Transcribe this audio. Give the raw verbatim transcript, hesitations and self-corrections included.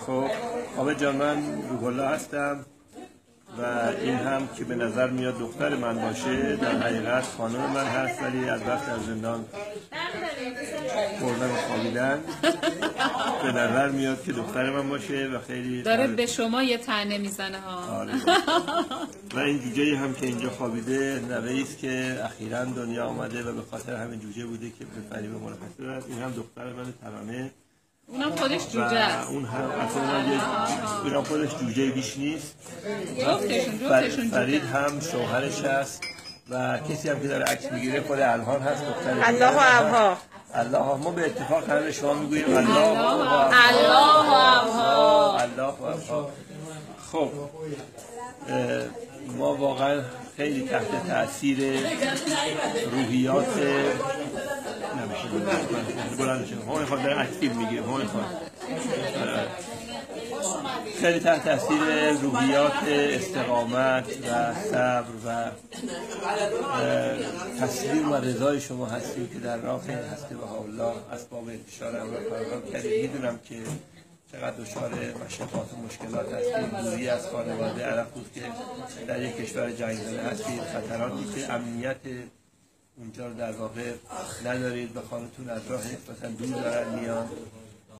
خب عابد جان، من روح الله هستم و این هم که به نظر میاد دختر من باشه در حقیقت خانم من هست، ولی از وقت در زندان خوردن و خوابیدن به نظر میاد که دختر من باشه و خیلی داره به شما یه طعنه میزنه ها. آره. و این جوجه هم که اینجا خوابیده نوه‌ای است که اخیراً دنیا آمده و به خاطر همین جوجه بوده که به فریب مرخصی دارد. این هم دختر من ترانه، اونم خودش جوجه است. اون هم اصلا اونم خودش جوجه بیش نیست. جفتشون جفتشون فرید هم شوهرش هست و کسی هم که داره عکس میگیره خود الهان هست، دختر الله و ابها. الله، ما به اتفاق همه شما میگوییم الله و الله و ابها. الله و ابها. خب ما واقعا خیلی تحت تاثیر روحیات نمیشه بلند شد هون خود داره اکتیو میگه هون خود خیلی تحت تاثیر روحیات استقامت و صبر و تسلیم و رضای شما هستیم که در راه هستی بهاءالله اسباب انتشار امر فراهم کردید. میدونم که چقدر دچار مشقات و مشکلات هستید، دوری از خانواده، علاوه که در یک کشور جنگ زده هستید، خطراتی که امنیت اونجا رو در واقع ندارید و خانتون از راه نسبتا دور دارن میان